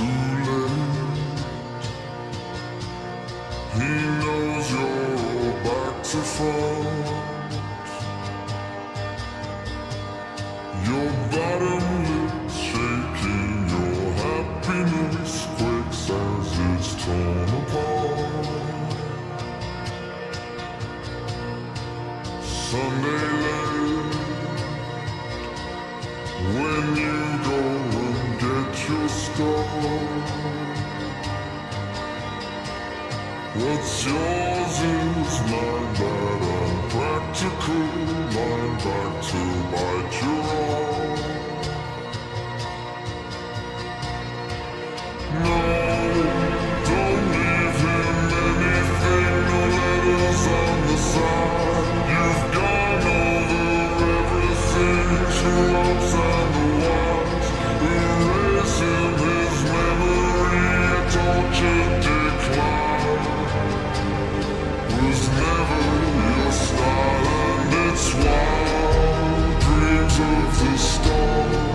too late. He knows you're back to front. Your bottom lip shaking, your happiness quakes as it's torn apart. Sunday late, when you go and get your stuff, what's yours is mine, that unpractical line back to bite your arm. No, don't leave him anything, no letters on the side. You've gone over everything, true loves and the wise. Erase him his memory, a tortured decline. Was never your style, and it's wild dreams of the stars.